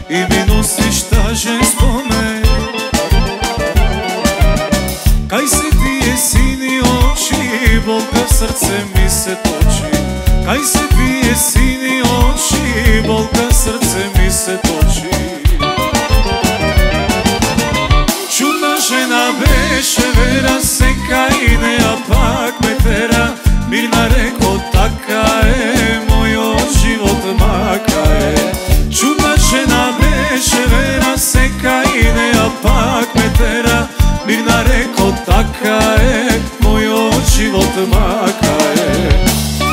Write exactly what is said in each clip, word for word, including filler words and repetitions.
i mi nosiš tažen spomen. Kaj se ti je sini oči, bolka srce mi se toči. Kaj se ti je sini oči, bolka srce mi se toči. Čudna žena beše, vera se kajne, a pak me tera. Mirna reko, taka je, moj život maka je. Čudna žena beše, vera se kajne, a pak me tera. Mirna reko, taka je, moj život maka je.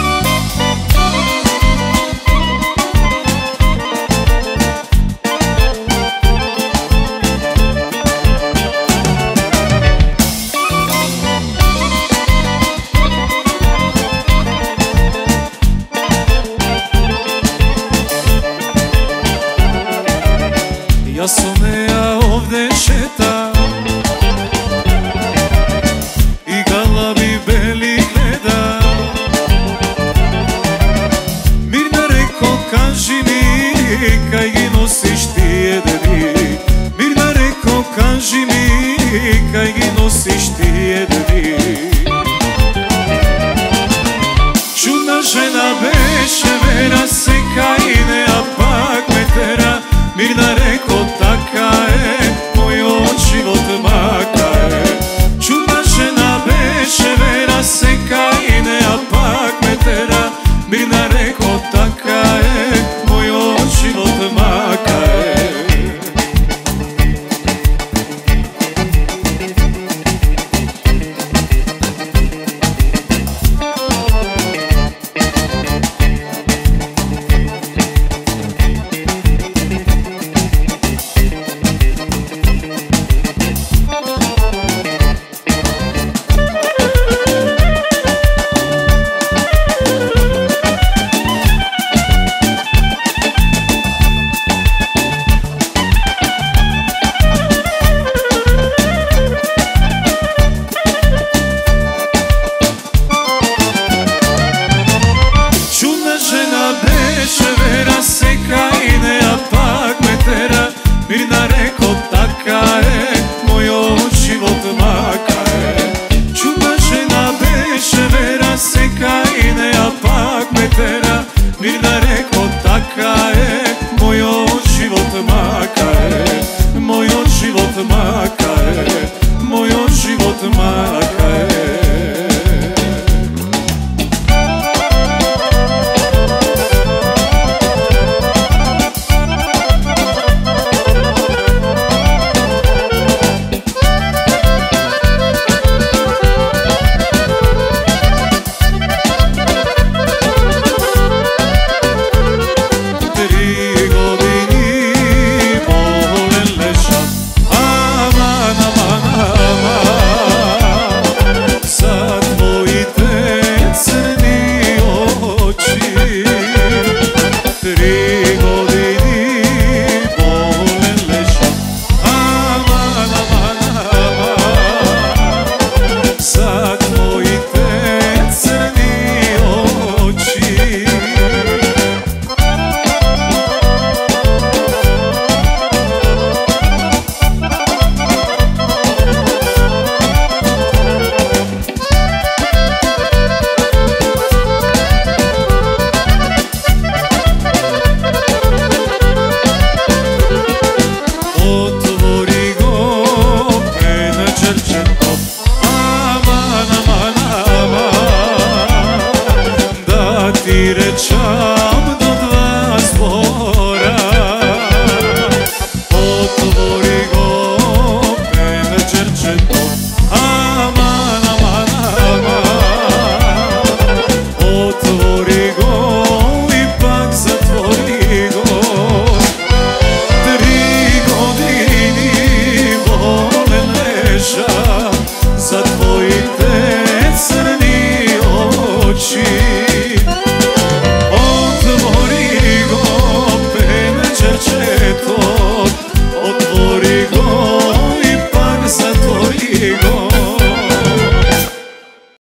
Ja Soneja ovde šeta i galabi beli gleda. Mirna reko, kaži mi, kaj gi nosiš ti jedni. Mirna reko, kaži mi, kaj gi nosiš ti jedni. Čudna žena beše, vera se kajne,